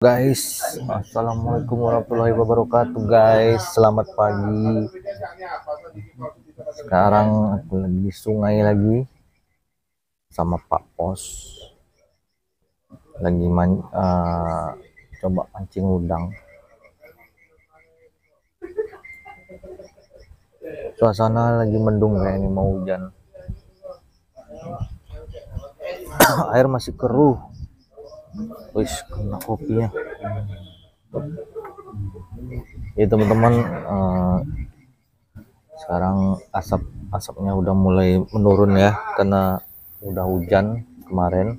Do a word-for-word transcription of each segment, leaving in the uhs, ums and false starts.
Guys, assalamualaikum warahmatullahi wabarakatuh. Guys, selamat pagi. Sekarang aku lagi di sungai lagi sama Pak Pos. Lagi man, uh, coba mancing udang. Suasana lagi mendung kayak ini mau hujan. Air masih keruh. Wih, kena kopinya. Ya teman-teman, uh, sekarang asap asapnya udah mulai menurun ya, karena udah hujan kemarin.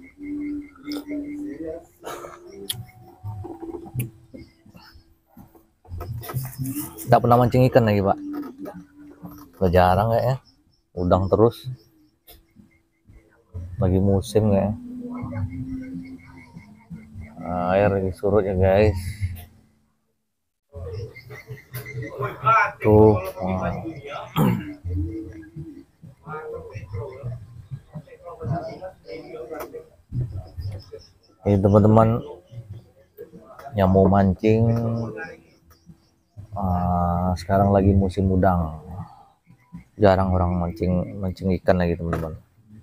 Nggak pernah mancing ikan lagi Pak? Udah jarang kayaknya, udang terus. Lagi musim kayak. Nah, air lagi surut ya guys. Tuh. Nah. Ini teman-teman yang mau mancing, uh, sekarang lagi musim udang. Jarang orang mancing mancing ikan lagi teman-teman.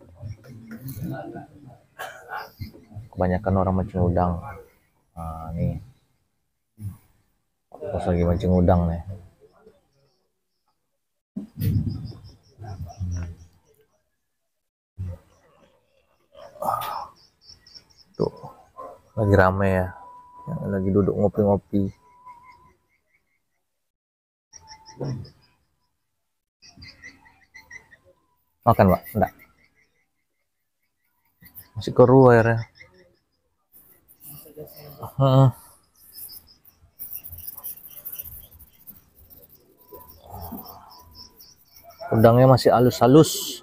Kebanyakan orang mancing udang. Nah, nih pas lagi mancing udang nih. Tuh lagi rame ya, yang lagi duduk ngopi-ngopi. Makan Pak? Enggak, masih keruh airnya. Hmm. Udangnya masih halus-halus.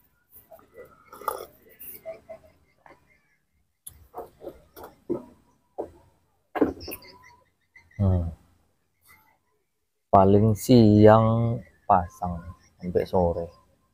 Hmm. Paling siang pasang sampai sore.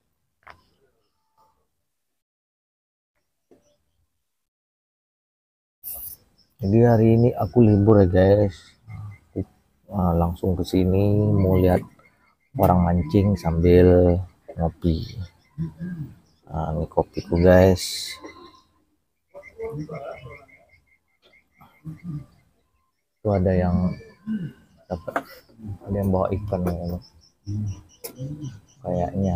Jadi hari ini aku libur ya guys. Nah, langsung ke sini mau lihat orang mancing sambil ngopi. Nah, ini kopiku guys. Itu ada yang dapat, ada yang bawa ikan ya, kayaknya.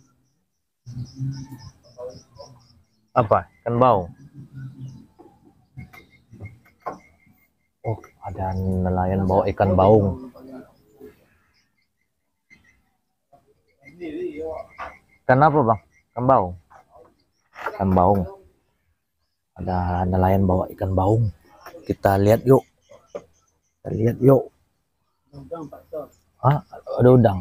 Apa? Ikan baung. Oh, ada nelayan bawa ikan baung. Ikan apa bang? Ikan baung. Ikan baung. Ada nelayan bawa ikan baung. Kita lihat yuk. Kita lihat yuk. Ah, ada udang.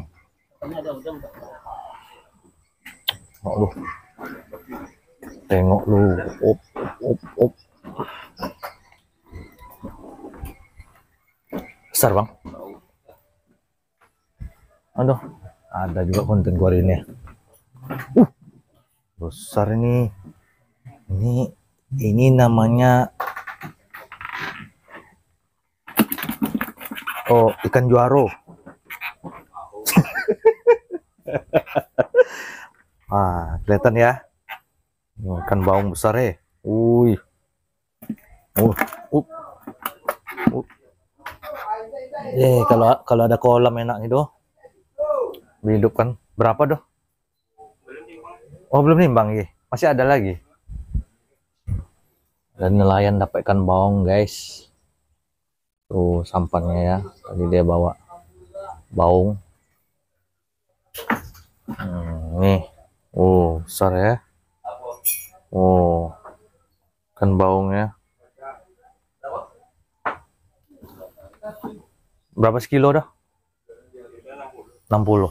Tengok lu. Tengok lu. Op, op, op. Besar bang. Aduh, ada juga konten gua hari ini. Uh, besar ini. Ini, ini namanya oh ikan juaro. Ah, kelihatan ya. Ikan baung besar ya. Wih. Uh, uh, uh. Eh, kalau kalau ada kolam enak gitu. Dihidupkan. Berapa doh? Oh, belum nimbang ya. Masih ada lagi. Dan nelayan dapat ikan baung, guys. Tuh sampannya ya. Tadi dia bawa baung. Hmm, nih. Oh, besar ya. Oh, ikan baungnya. Berapa sekilo dah? enam puluh.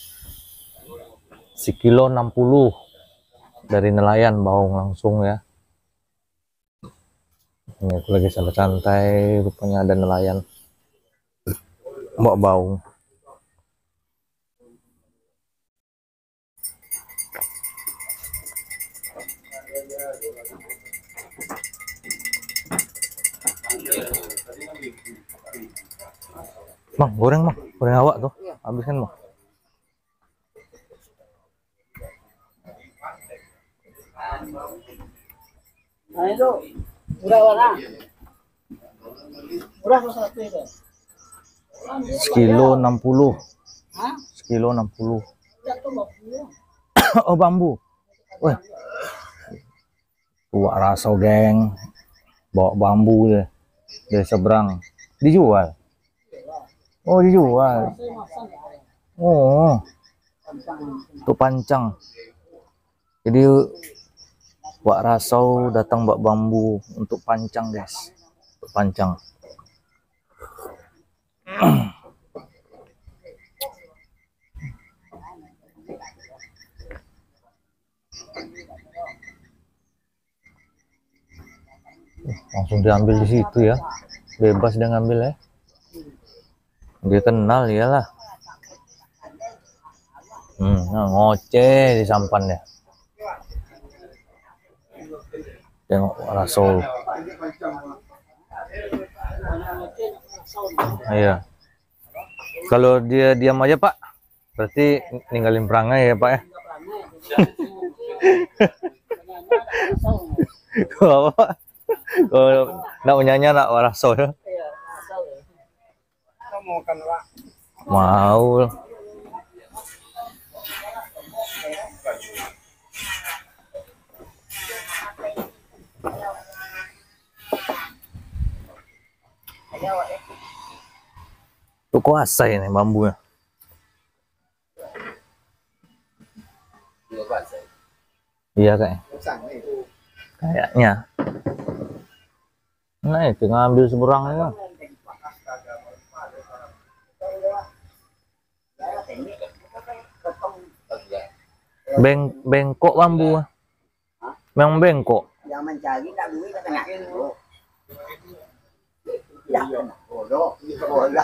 Sekilo enam puluh dari nelayan baung langsung ya. Ini aku lagi santai-santai, rupanya ada nelayan bawa baung. Bang, goreng bang, goreng awak tuh, habiskan bang. Nah itu udah warna, udah satu itu. Sekilo enam puluh, Hah? sekilo enam puluh. Jatuh bambu. Oh bambu, wah, tua raso geng, bawa bambu deh, dari seberang, dijual. Oh dijual. Oh, untuk pancang. Jadi Wak Rasau datang bawa bambu untuk pancang guys, untuk pancang. Langsung diambil di situ ya, bebas dia ngambil ya. Dia kenal iyalah. Hmm, nah, ngoceh di sampannya. Tengok Rasau. Iya. Kalau dia diam aja Pak, berarti ninggalin perangai ya Pak ya. Kalau apa? Kalau nak menyanyi nak Rasau ya. Mau. Tuh kuasa ini bambunya. Iya kayak. Kayaknya. Nah itu ngambil seberangnya. Beng bengkok bambu. Memang bengkok. Yang mencari tak duit tak kena dulu. Ya, bodoh, bodoh.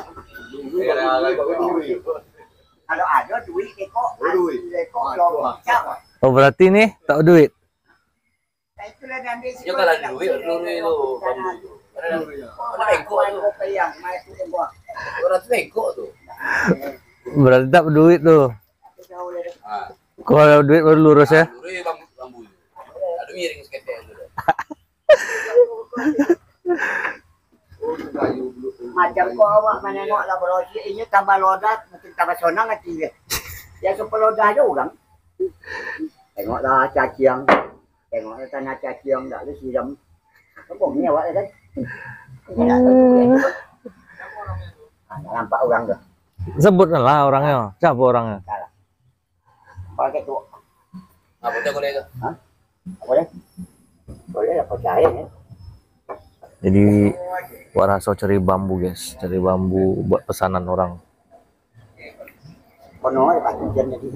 Kalau ada duit dekok, dekok lo cap. Oh berarti nih tak duit. Itulah nanti Ya kalau ada duit, duit itu. Ada bengkok tuh. yang mai tu buat. Orang tuh bengkok tuh. Berarti tak duit tuh. Ah, Kalau duit baru lurus ya. duit bambu bambu. Ada miring seketek itu. Macam kau awak menengok lah berosi ini tambah lodat, mungkin tambah sonang hati dia. Ya sepelodah je orang. Tengoklah caciang. Tengoklah tanah caciang dah lu siram. Kau ni awak kan. Nampak orang tu. Sebutlah orangnya. Siapa orangnya? Pakai tu. Apa tu boleh tu? Hah? Boleh? Boleh lah percaya ya. Jadi Wak Rasau cari bambu guys, cari bambu buat pesanan orang. Kono ada hujan jadi.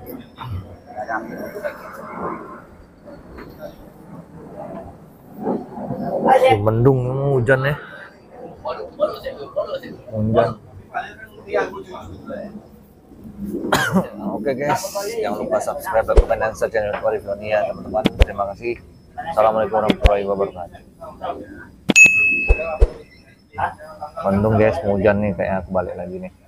Oh, mendung hujan ya. Hujan. Oke guys, jangan lupa subscribe, komen, dan share channel Warifionia teman-teman. Terima kasih. Assalamualaikum warahmatullahi wabarakatuh. Mendung guys, hujan nih, kayaknya aku balik lagi nih.